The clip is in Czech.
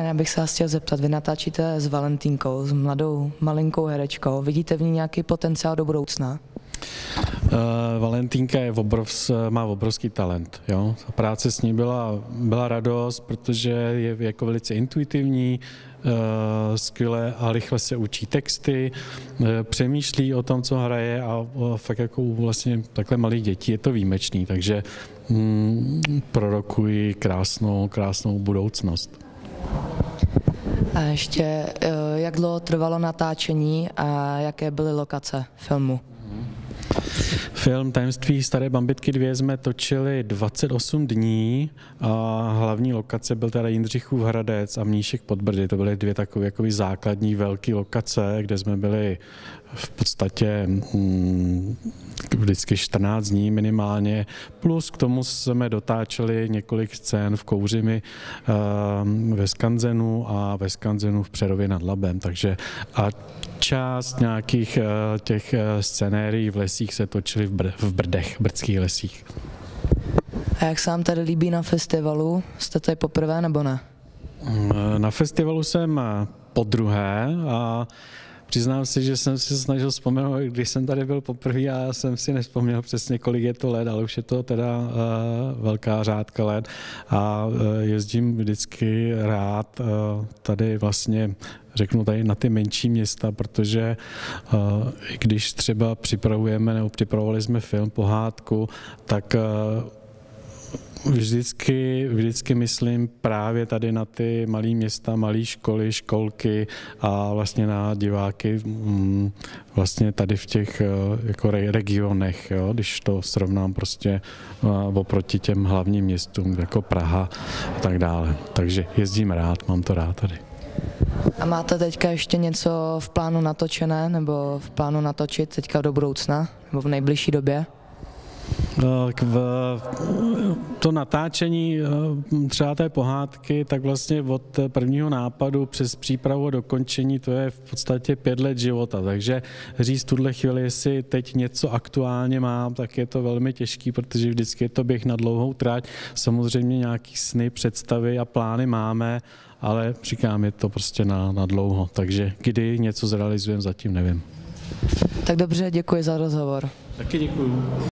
Já bych se vás chtěl zeptat, vy natáčíte s Valentínkou, s mladou malinkou herečkou. Vidíte v ní nějaký potenciál do budoucna? Valentínka má obrovský talent. Jo? Práce s ní byla radost, protože je jako velice intuitivní, skvěle a rychle se učí texty, přemýšlí o tom, co hraje a fakt jako u vlastně takhle malých dětí je to výjimečný, takže prorokuji krásnou budoucnost. A ještě, jak dlouho trvalo natáčení a jaké byly lokace filmu? Film Tajemství staré Bambitky 2 jsme točili 28 dní a hlavní lokace byl teda Jindřichův Hradec a Mníšek pod Brdy. To byly dvě takové jako základní velké lokace, kde jsme byli v podstatě vždycky 14 dní minimálně, plus k tomu jsme dotáčeli několik scén v Kouřimi ve Skanzenu a ve Skanzenu v Přerově nad Labem, takže a část nějakých těch scenérií v lesích se točily v Brdech, brdských lesích. A jak se vám tady líbí na festivalu? Jste tady poprvé nebo ne? Na festivalu jsem podruhé a přiznám si, že jsem si snažil vzpomenout, když jsem tady byl poprvé a jsem si nevzpomněl přesně, kolik je to let, ale už je to teda velká řádka let a jezdím vždycky rád tady vlastně řeknu tady na ty menší města, protože když třeba připravovali jsme film Pohádku, tak vždycky myslím právě tady na ty malé města, malé školy, školky a vlastně na diváky vlastně tady v těch jako regionech, jo, když to srovnám prostě oproti těm hlavním městům, jako Praha a tak dále. Takže jezdím rád, mám to rád tady. A máte teďka ještě něco v plánu natočené nebo v plánu natočit teďka do budoucna nebo v nejbližší době? To natáčení třeba té pohádky, tak vlastně od prvního nápadu přes přípravu a dokončení, to je v podstatě 5 let života, takže říct tuhle chvíli, jestli teď něco aktuálně mám, tak je to velmi těžký, protože vždycky je to běh na dlouhou trať, samozřejmě nějaký sny, představy a plány máme, ale říkám, je to prostě na dlouho, takže kdy něco zrealizujeme, zatím nevím. Tak dobře, děkuji za rozhovor. Taky děkuju.